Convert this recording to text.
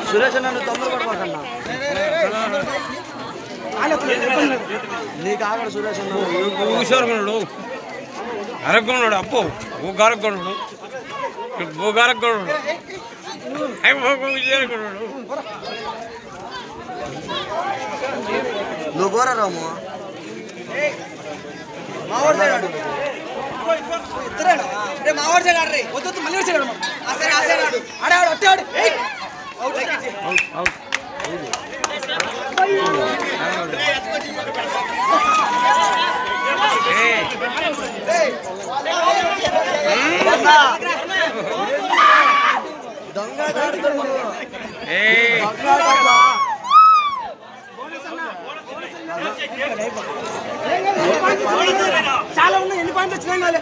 సురేష్ అన్న తొందర పడమాకన్నా నీకు ఆగడు సురేష్ అన్న ఊసరుకున్నాడు అరగొన్నాడు అప్పు ఊగారగొన్నాడు ఊగారగొన్నాడు ఊసరుకున్నాడు నువ్వు కోరా రాము మావాడు సైడ్ ఆడు ఇద్దరేనా రే మావాడు సైడ్ ఆడరే వద్దు మళ్ళీ సైడ్ ఆడు ఆ సైడ్ ఆడు ఆడాడు అట్టాడు అవుట్ అవుట్ దొంగ చాలా ఉన్నాయి ఎన్ని పాయింట్లు వచ్చినాయి